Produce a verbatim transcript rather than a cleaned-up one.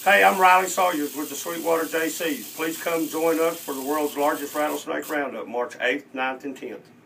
Hey, I'm Riley Sawyers with the Sweetwater Jaycees. Please come join us for the world's largest rattlesnake roundup, March eighth, ninth, and tenth.